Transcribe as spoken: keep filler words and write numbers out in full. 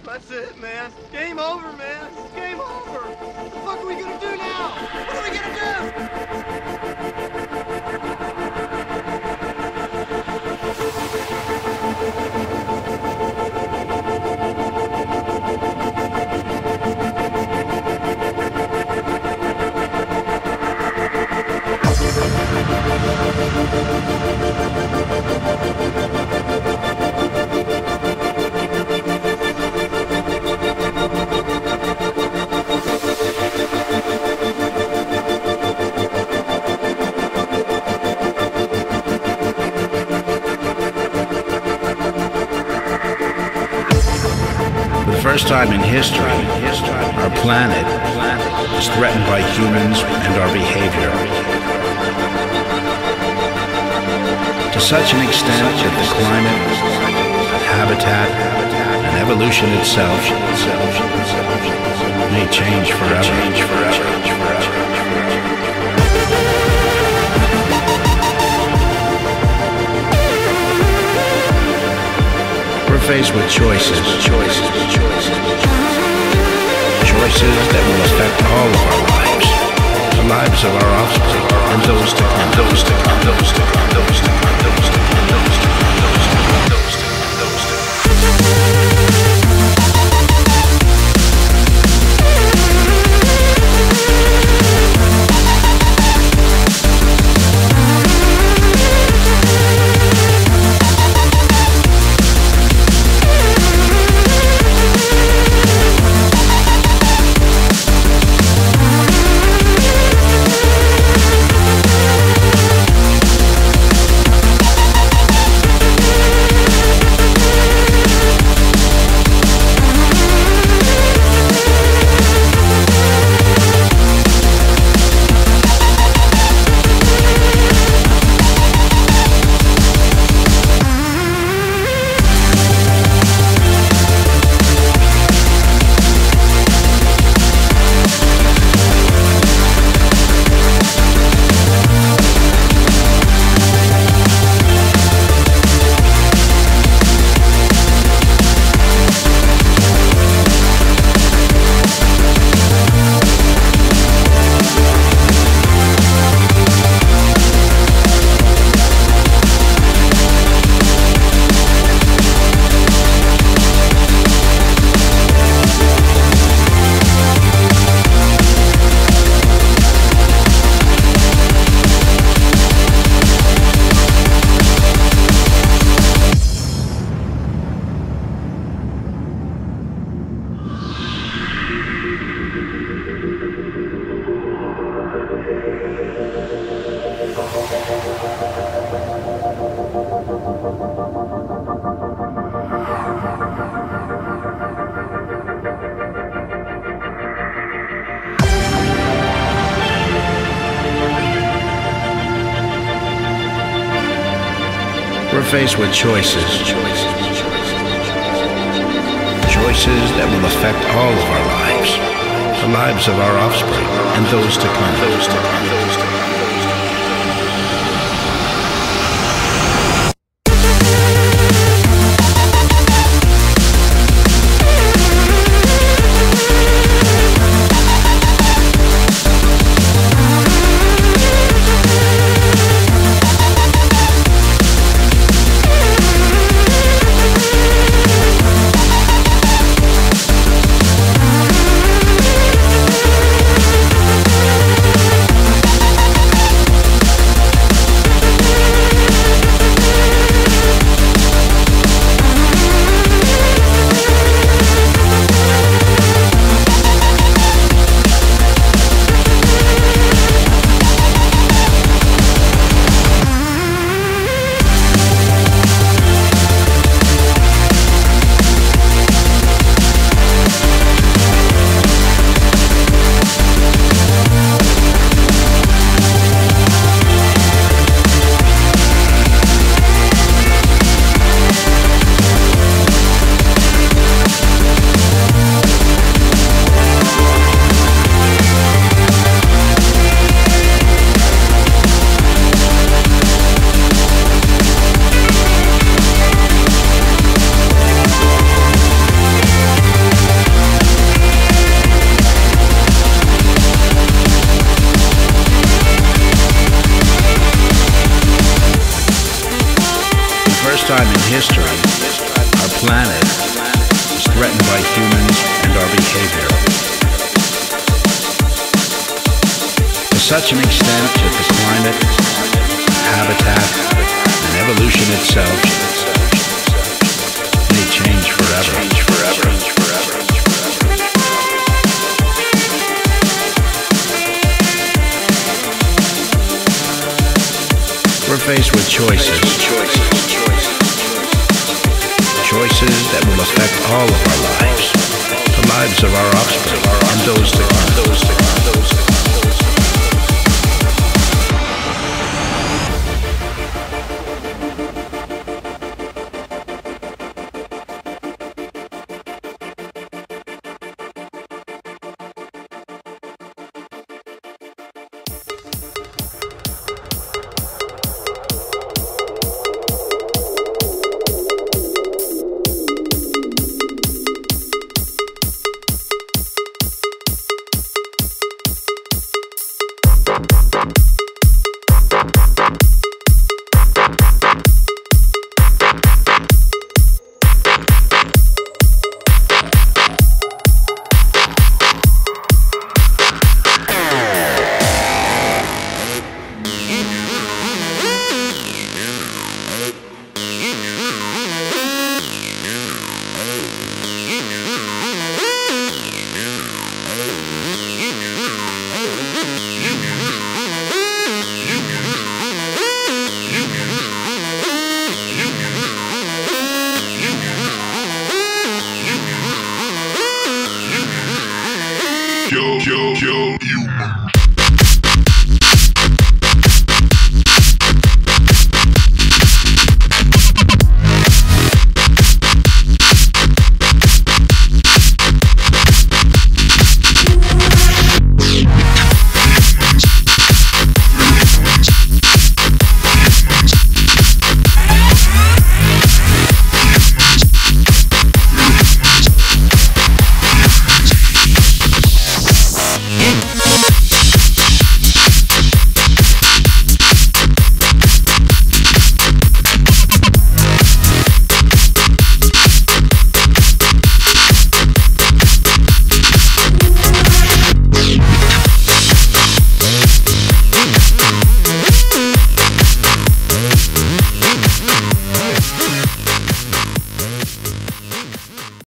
That's it, man. Game over, man. Game over. What the fuck are we gonna do now? What are we gonna First time in history, our planet is threatened by humans and our behavior. To such an extent that the climate, habitat, and evolution itself may change forever. We're faced with choices, choices, choices, choices that will affect all of our lives, the lives of our offspring, and those to come, those to come, those to come, those to come, those to come, those to come, those to come, those to come, those to come. We're faced with choices, choices, choices that will affect all of our lives, the lives of our offspring, and those to come, those to come, those to come. time in history, our planet is threatened by humans and our behavior. To such an extent that the climate, habitat, and evolution itself may change forever. Change forever. forever. We're faced with choices. Choices that will affect all of our lives, the lives of our offspring, and those to come. Those to come. Those to come. Yo, yo, yo, you.